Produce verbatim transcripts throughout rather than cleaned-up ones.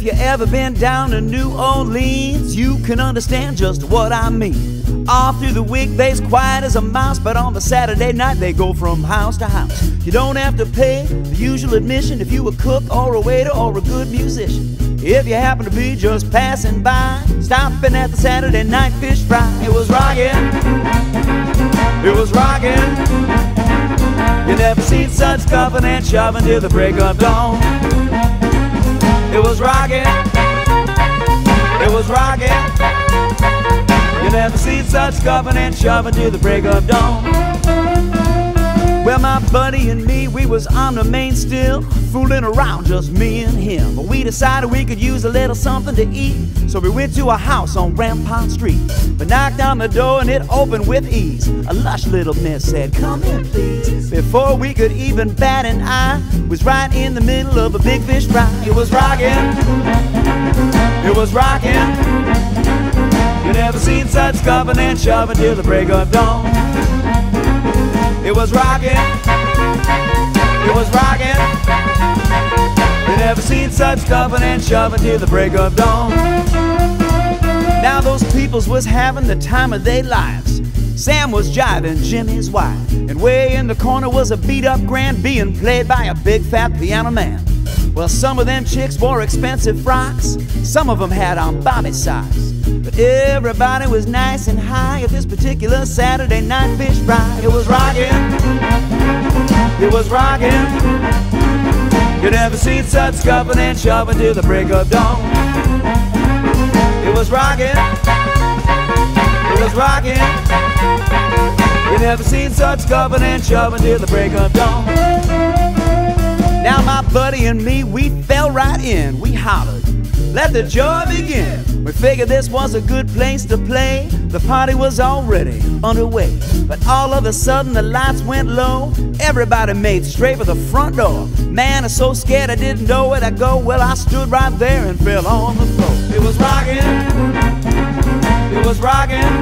you ever been down to New Orleans, you can understand just what I mean. All through the week they's quiet as a mouse, but on the Saturday night they go from house to house. You don't have to pay the usual admission if you a cook or a waiter or a good musician. If you happen to be just passing by, stopping at the Saturday night fish fry. It was rockin', it was rockin'. You never seen such scuffing and shoving till the break of dawn. It was rockin', it was rockin'. You never seen such scuffing and shoving till the break of dawn. Well, my buddy and me, we was on the main still, fooling around, just me and him. But we decided we could use a little something to eat, so we went to a house on Rampart Street. We knocked on the door and it opened with ease. A lush little miss said, "Come in, please." Before we could even bat an eye, was right in the middle of a big fish fry. It was rockin', it was rockin'. You never seen such scuffing and shoving till the break of dawn. It was rockin', it was rockin'. You never seen such scuffing and shoving till the break of dawn. Now those peoples was having the time of their lives. Sam was jiving Jimmy's wife, and way in the corner was a beat-up grand being played by a big fat piano man. Well, some of them chicks wore expensive frocks, some of them had on bobby socks. But everybody was nice and high at this particular Saturday night fish fry. It was rockin', it was rockin'. You never seen such scuffing and shoving till the break of dawn. It was rockin', it was rockin'. You never seen such scuffing and shoving till the break of dawn. Now my buddy and me, we fell right in. We hollered, "Let the joy begin." We figured this was a good place to play. The party was already underway. But all of a sudden the lights went low. Everybody made straight for the front door. Man, I'm so scared I didn't know where to go. Well, I stood right there and fell on the floor. It was rockin', it was rockin'.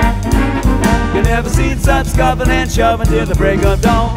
You never seen such scuffing and shoving till the break of dawn.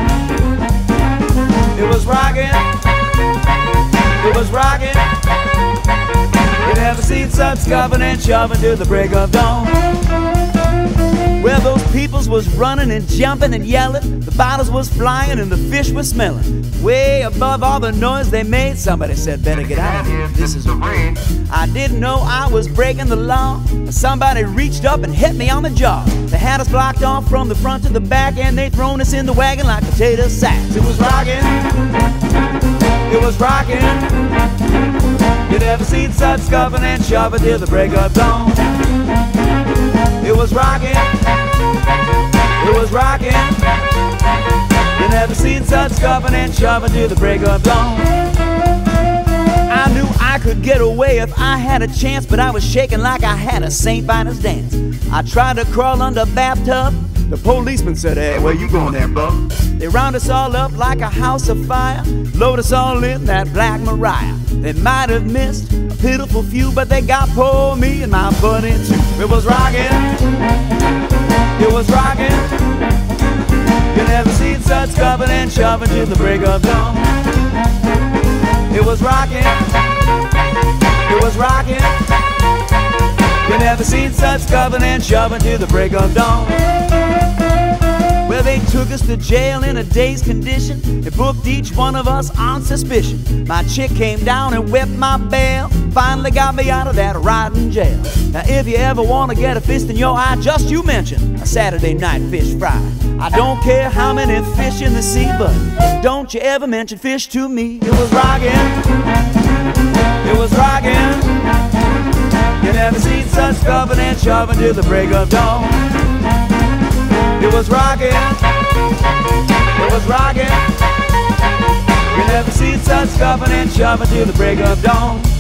It was rockin', it was rockin'. You never seen such scuffing and shoving till the break of dawn. Well, those peoples was running and jumping and yelling. The bottles was flying and the fish was smelling. Way above all the noise they made, somebody said, "Better get out of here, this is a raid." I didn't know I was breaking the law. Somebody reached up and hit me on the jaw. They had us blocked off from the front to the back, and they thrown us in the wagon like potato sacks. It was rockin', it was rockin'. You never seen such scuffing and shoving till the break of dawn. It was rockin', it was rockin'. You never seen such scuffing and shoving till the break of dawn. I knew I could get away if I had a chance, but I was shaking like I had a Saint Vitus dance. I tried to crawl under a bathtub. The policeman said, "Hey, where you going there, bub?" They round us all up like a house of fire, load us all in that Black Mariah. They might have missed a pitiful few, but they got poor me and my buddy too. It was rockin', it was rockin'. You never seen such scuffing and shoving till the break of dawn. It was rockin', it was rockin'. You never seen such scuffing and shoving till the break of dawn. Well, they took us to jail in a dazed condition. They booked each one of us on suspicion. My chick came down and whipped my bail, finally got me out of that rotten jail. Now if you ever want to get a fist in your eye, just you mention a Saturday night fish fry. I don't care how many fish in the sea, but don't you ever mention fish to me. It was rockin', it was rockin'. You never seen such scuffing and shoving till the break of dawn. It was rockin', it was rockin'. You never seen such scuffing and shoving till the break of dawn.